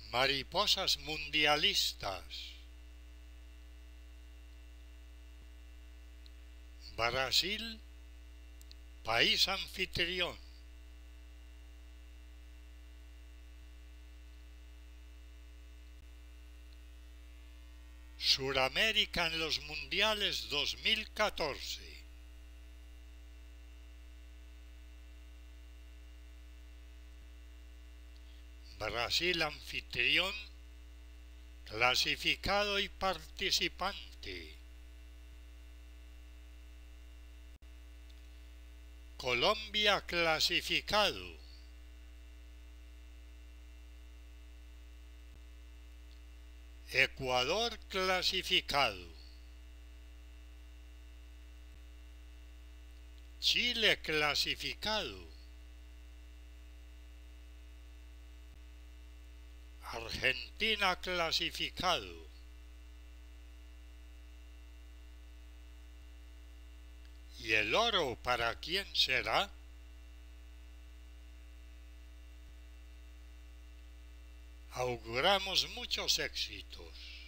Mariposas mundialistas. Brasil, país anfitrión. Suramérica en los Mundiales 2014. Brasil anfitrión, clasificado y participante. Colombia clasificado. Ecuador clasificado. Chile clasificado. Argentina clasificado. ¿Y el oro para quién será? Auguramos muchos éxitos.